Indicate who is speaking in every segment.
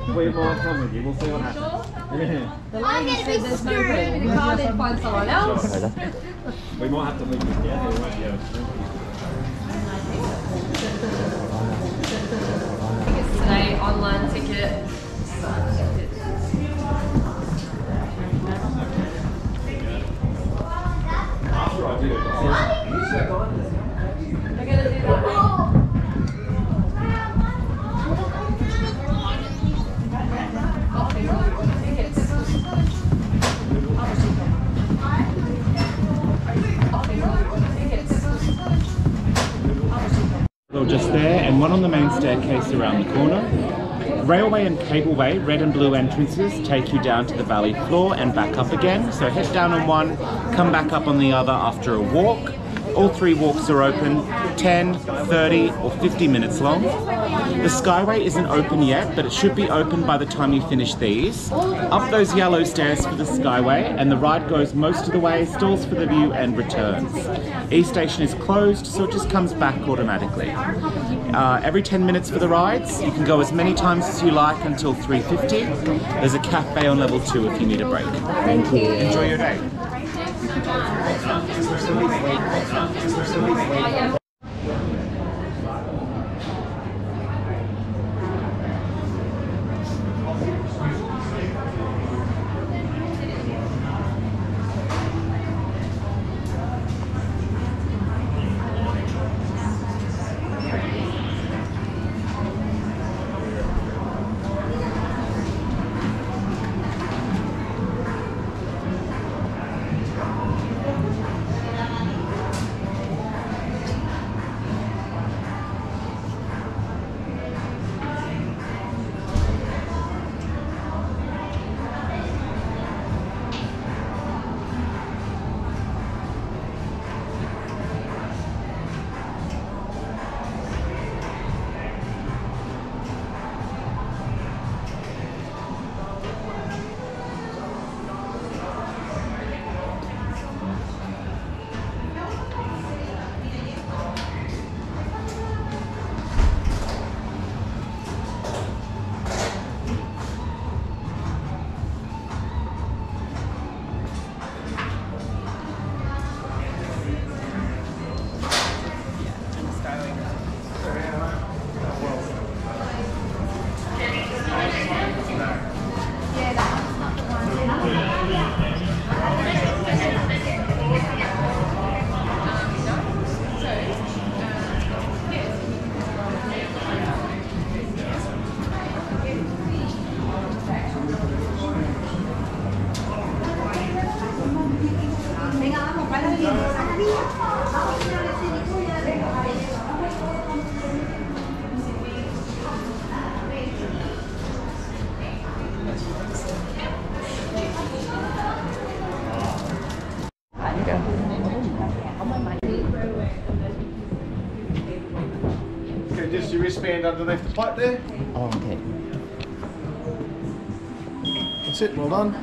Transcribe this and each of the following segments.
Speaker 1: We might come with you, we'll see what happens. Yeah.
Speaker 2: The lady said there's no room, you can't then find someone else.
Speaker 1: We might have to leave this down here, we won't be able to drink
Speaker 2: Tickets today, online ticket.
Speaker 1: After I do it,
Speaker 2: We're going to do that.
Speaker 3: Just there, and one on the main staircase around the corner. Railway and Cableway, red and blue entrances, take you down to the valley floor and back up again. So head down on one, come back up on the other after a walk. All three walks are open, 10, 30 or 50 minutes long. The Skyway isn't open yet, but it should be open by the time you finish these. Up those yellow stairs for the Skyway, and the ride goes most of the way, stalls for the view and returns. East Station is closed, so it just comes back automatically. Every 10 minutes for the rides. You can go as many times as you like until 3:50. There's a cafe on level 2 if you need a break.
Speaker 2: Thank you.
Speaker 3: Enjoy your day.
Speaker 1: Okay, just your wristband underneath the pipe there.
Speaker 3: Oh, okay.
Speaker 1: That's it, well done.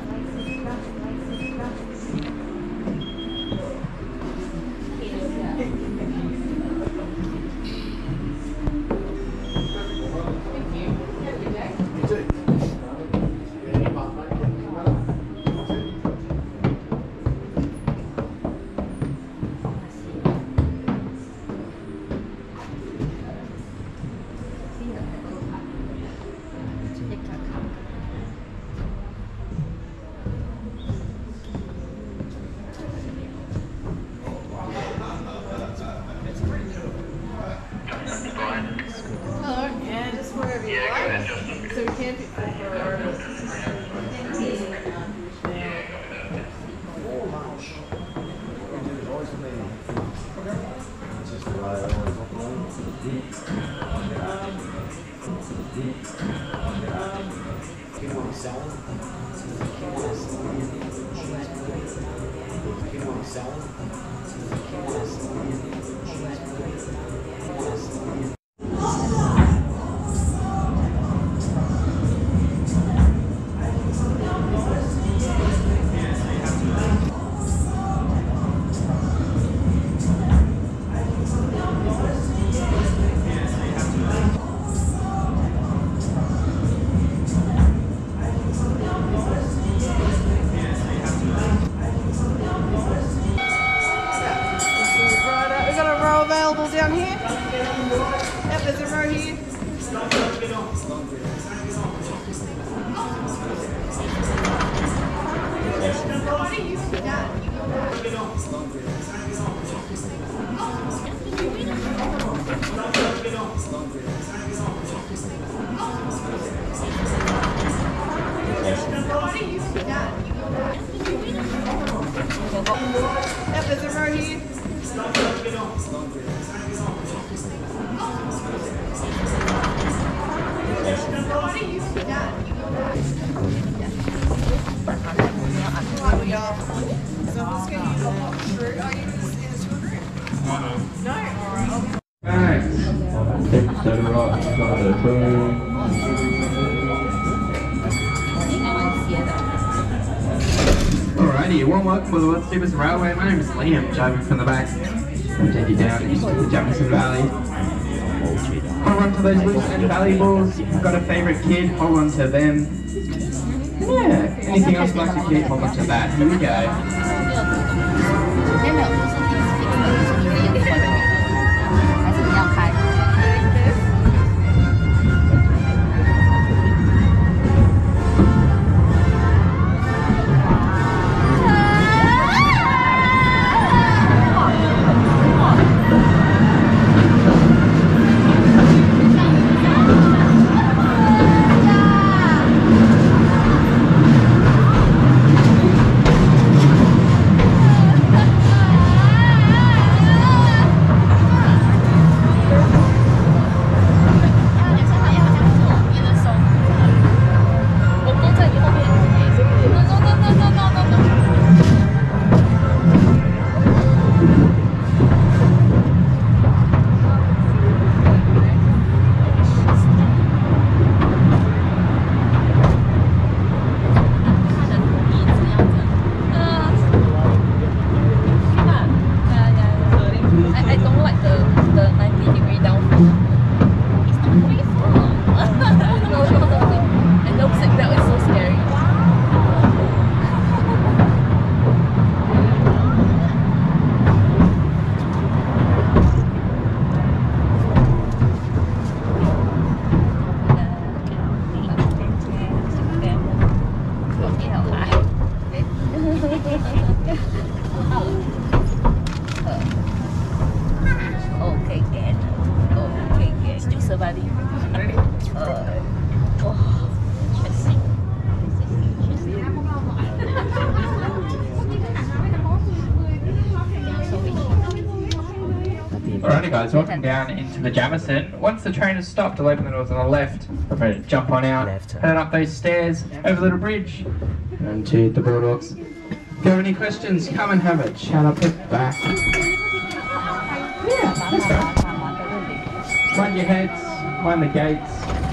Speaker 4: Alrighty, warm welcome for the world's deepest railway. My name is Liam, driving from the back. I'll take you down into the Jamison Valley. Hold on to those loose and valuables. If you've got a favourite kid, hold on to them. Yeah, anything else like a kid, hold on to that. Here we go. Alrighty guys, welcome down into the Jamison. Once the train has stopped, I'll open the doors on the left. Feel free to jump on out, head up those stairs, over the little bridge, and to the boardwalks. If you have any questions, come and have a chat up the back. Yeah, let's go. Mind your heads, mind the gates.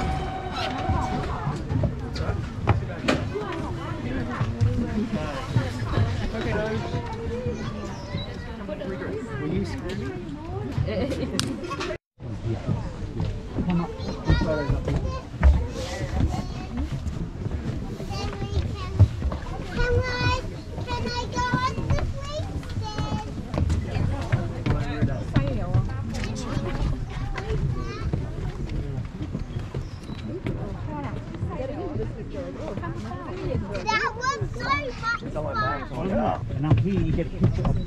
Speaker 5: That was so much.
Speaker 6: And now here you get a picture of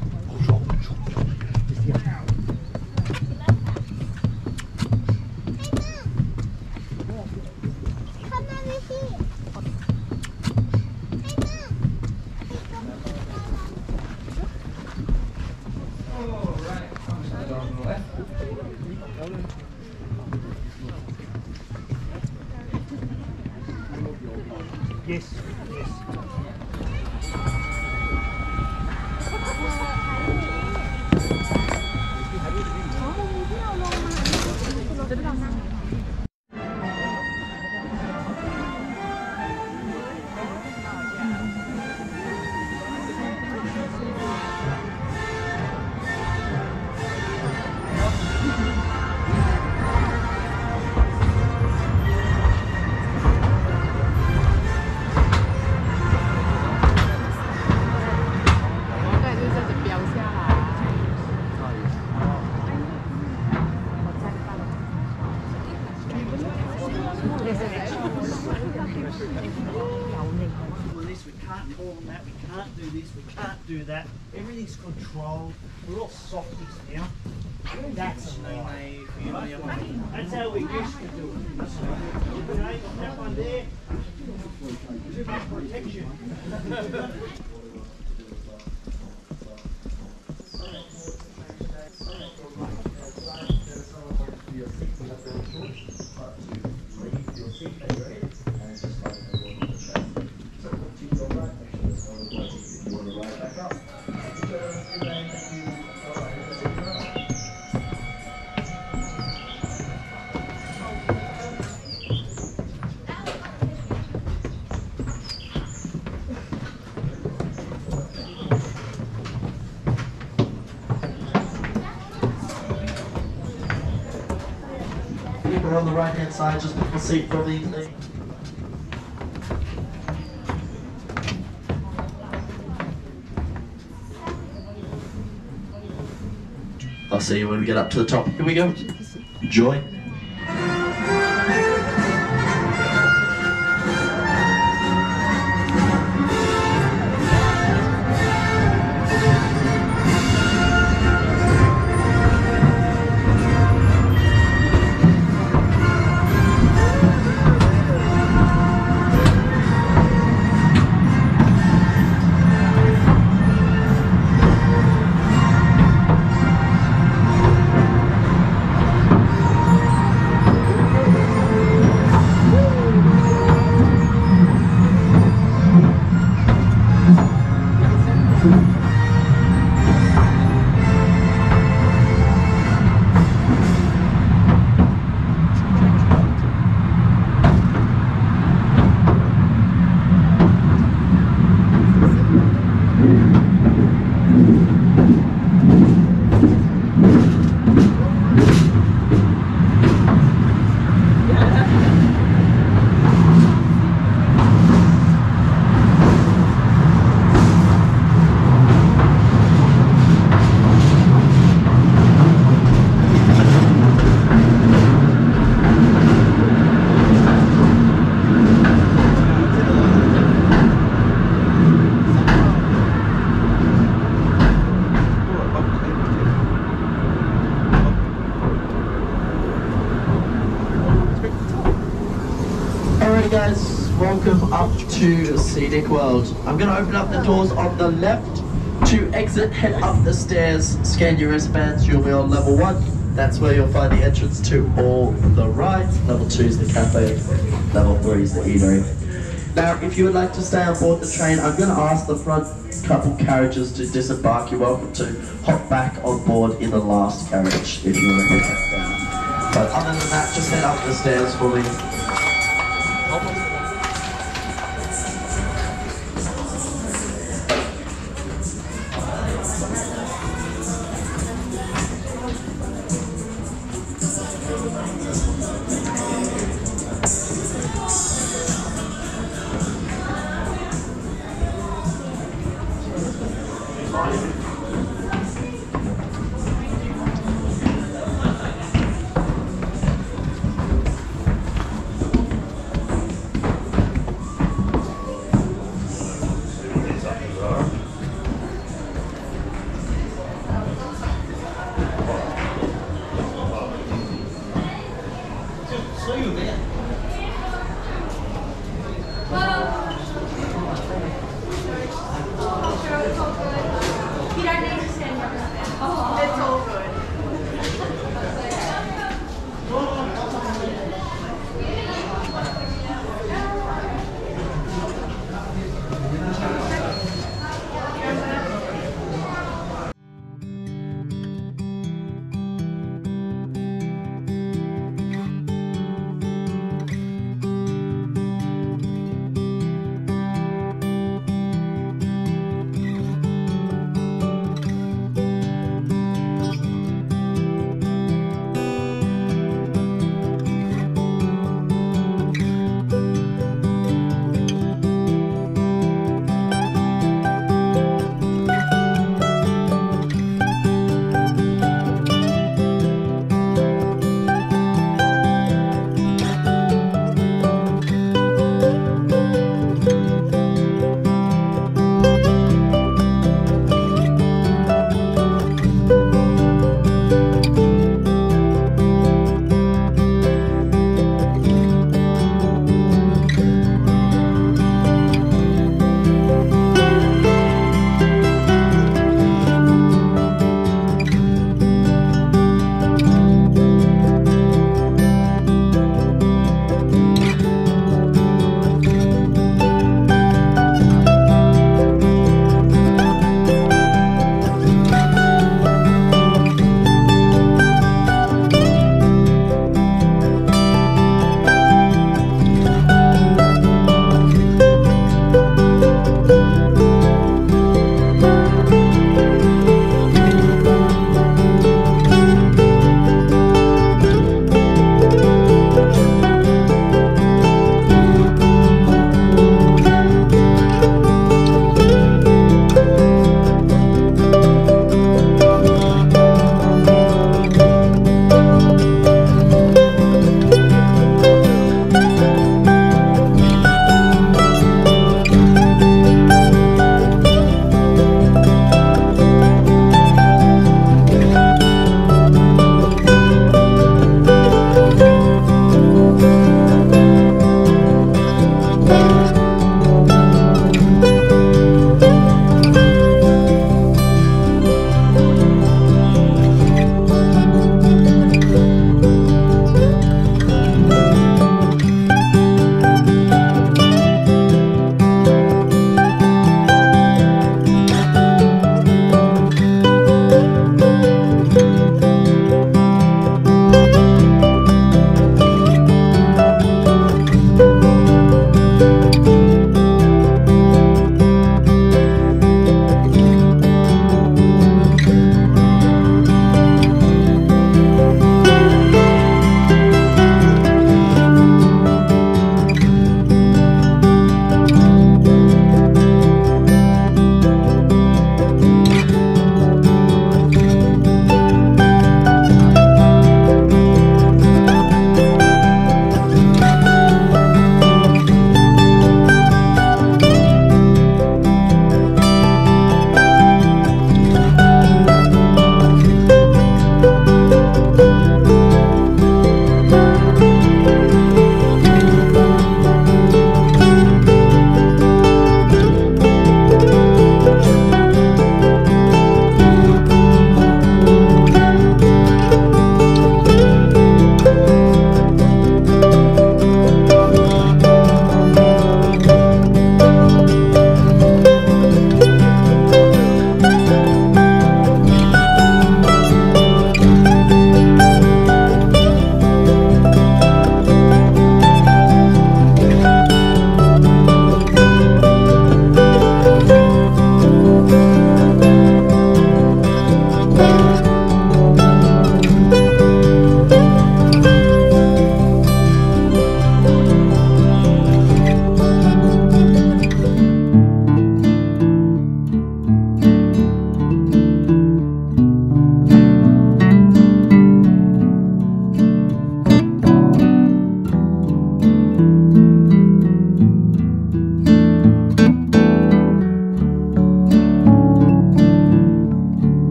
Speaker 6: yes, yes. We can't do that. Everything's controlled. We're all softies now. That's how we used to do it. Okay, that one there. Too much protection.
Speaker 7: on the right hand side, just book a seat for the evening. I'll see you when we get up to the top. Here we go. Enjoy. Alright guys, welcome up to Scenic World. I'm going to open up the doors on the left. To exit, head up the stairs, scan your wristbands, you'll be on level 1. That's where you'll find the entrance to all the rides. Level 2 is the cafe, level 3 is the eatery. Now, if you would like to stay on board the train, I'm going to ask the front couple carriages to disembark. You're welcome to hop back on board in the last carriage if you want to head back down. But other than that, just head up the stairs for me.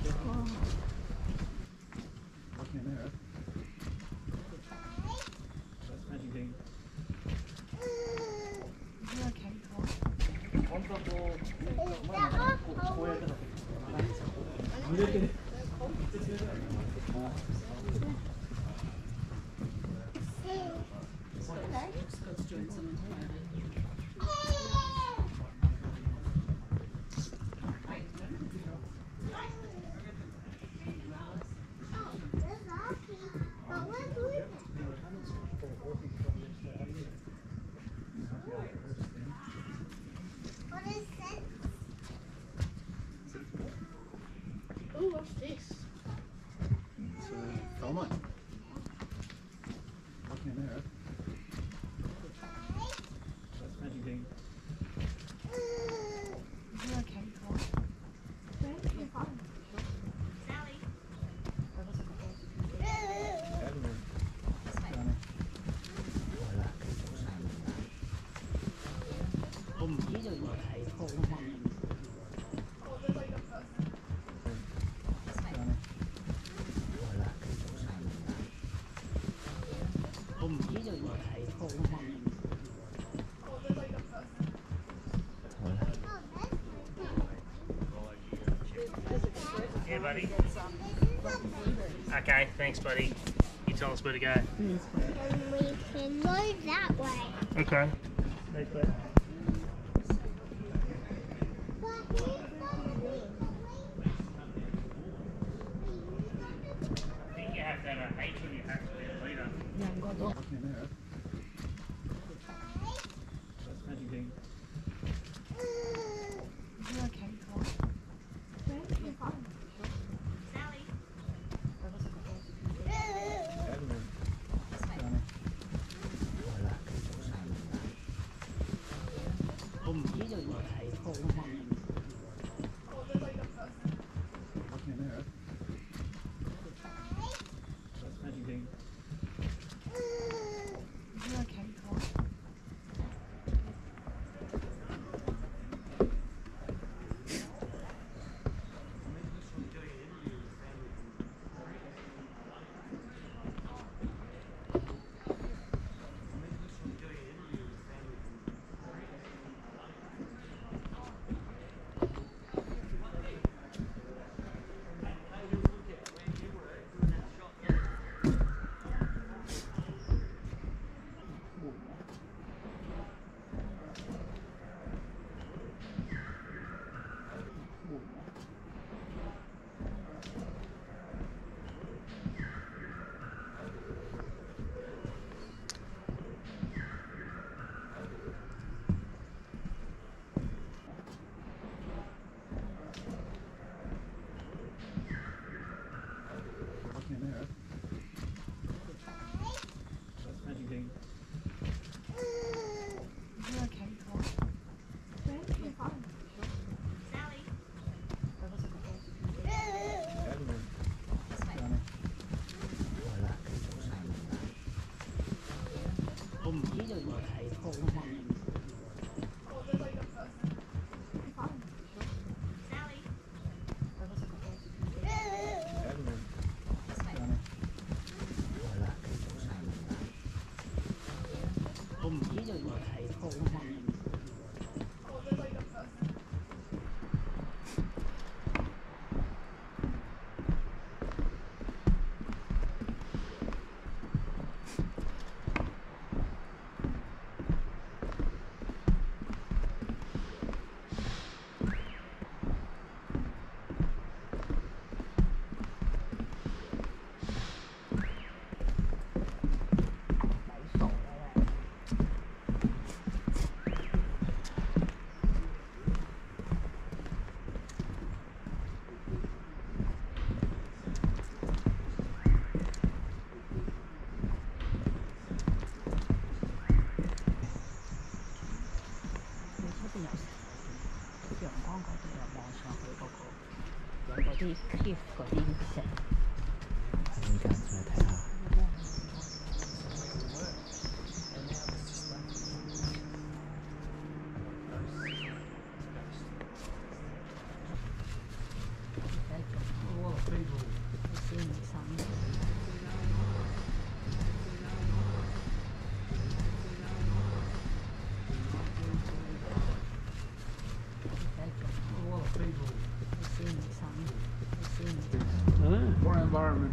Speaker 5: Ooh, what's this?
Speaker 3: It's a phone line. Looking in there. That's magic thing.
Speaker 6: Yeah, buddy. Okay, thanks, buddy. You tell us where to go.
Speaker 5: And we can go that way.
Speaker 6: Okay. Thanks, bud. I think you have to have a H when you have to be a leader.
Speaker 3: Looking in there. That's magic thing. Looking in there. That's magic thing. Looking in there. That's magic thing.
Speaker 8: cliff 嗰啲石。
Speaker 3: 而家再睇下。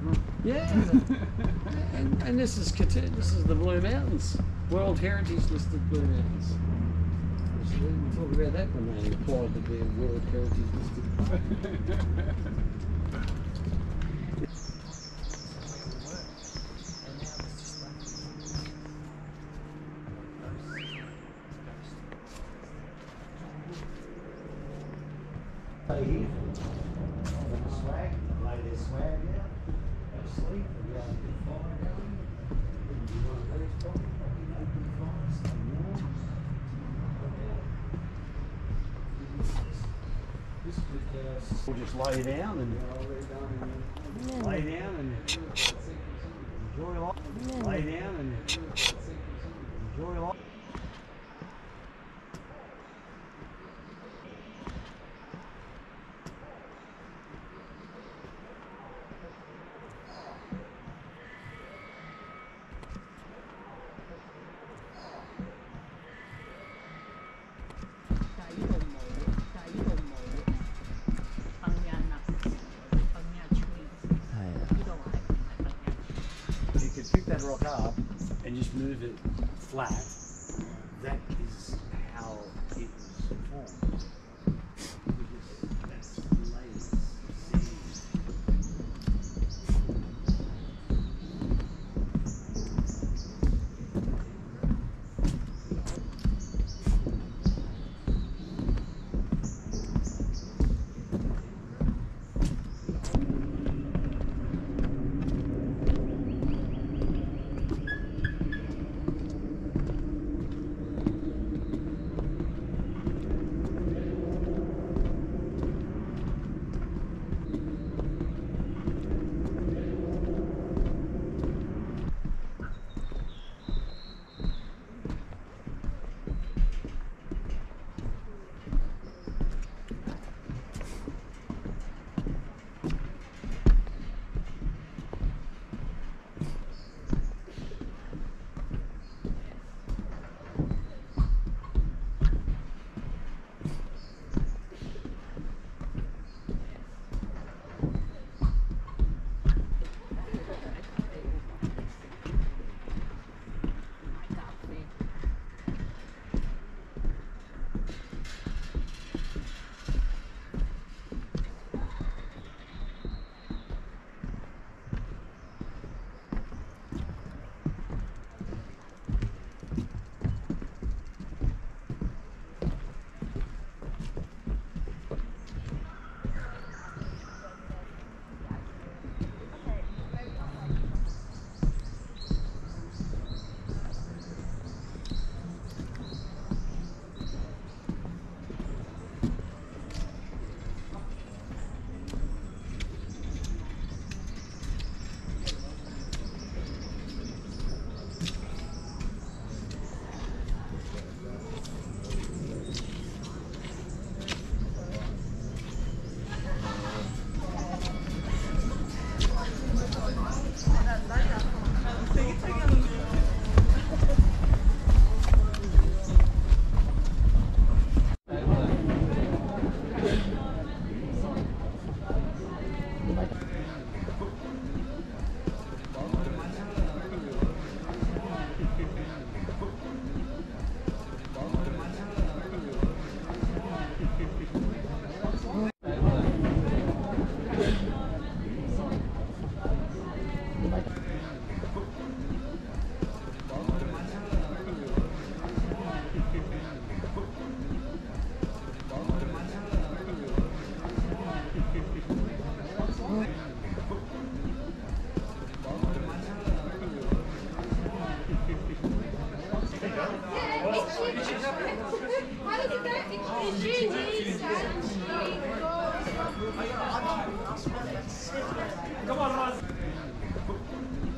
Speaker 8: Yeah. and this is the Blue Mountains, World Heritage listed Blue Mountains. We'll talk about that when they applied to be a World Heritage listed.
Speaker 6: Stay here. Swag, lay their swag out, have a sleep, and be able to get fire going. Wouldn't be one of these probably, open fire, stay warm. This could, we'll just lay down and lay down and enjoy life. Lay down and enjoy life. Pick that rock up and just move it flat. That is how it was formed. Because that's layers of sand.
Speaker 1: Come on,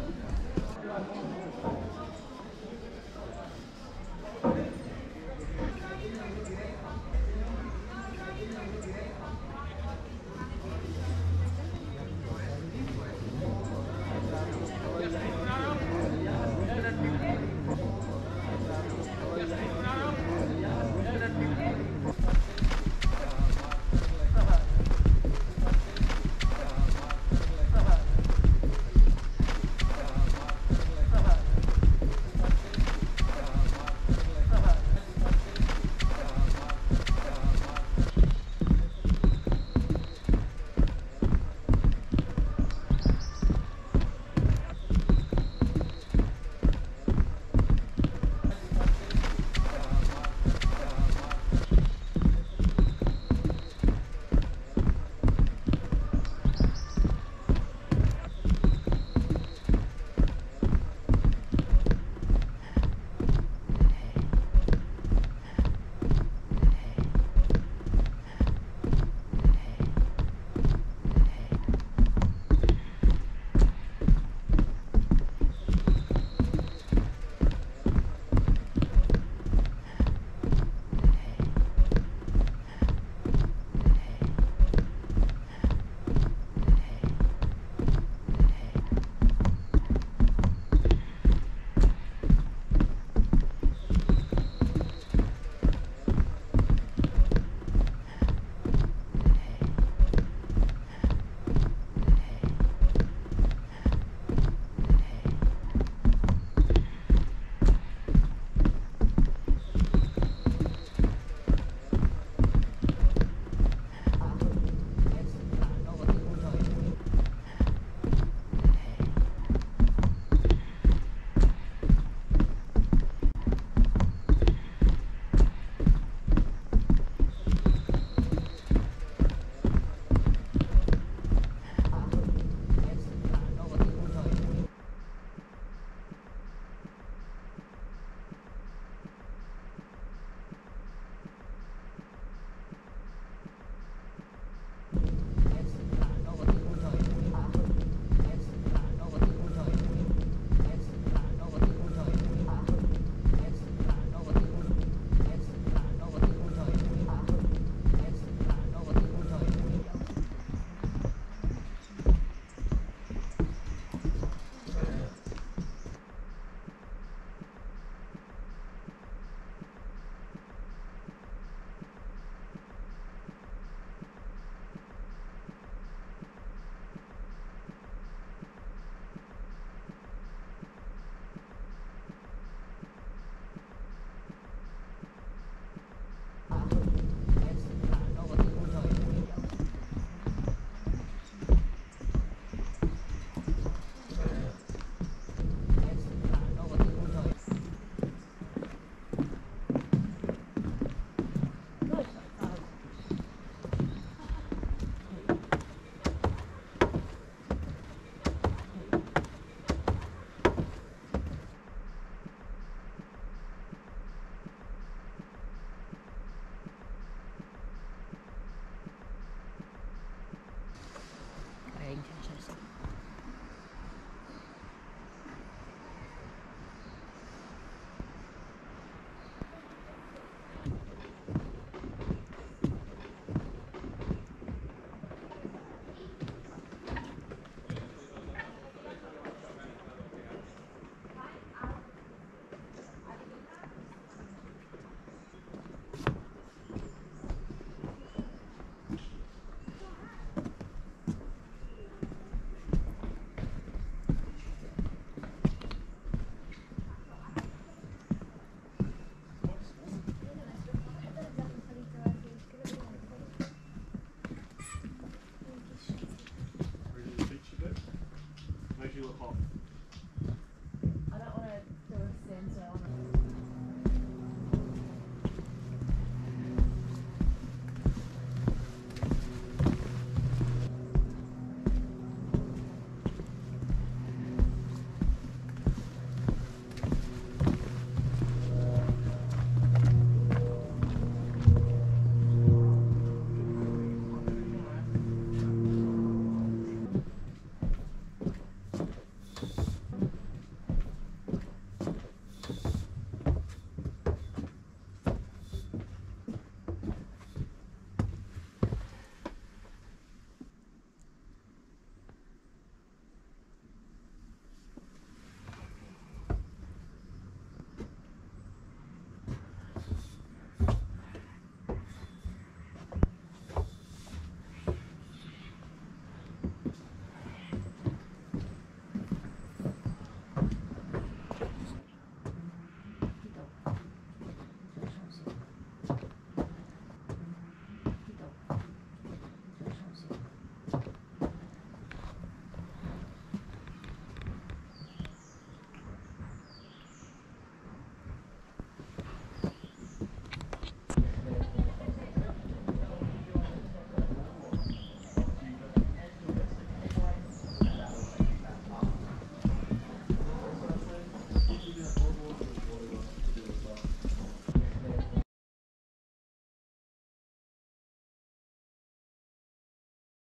Speaker 3: Bonjour, Hof.
Speaker 2: I don't want to do a sensor on it.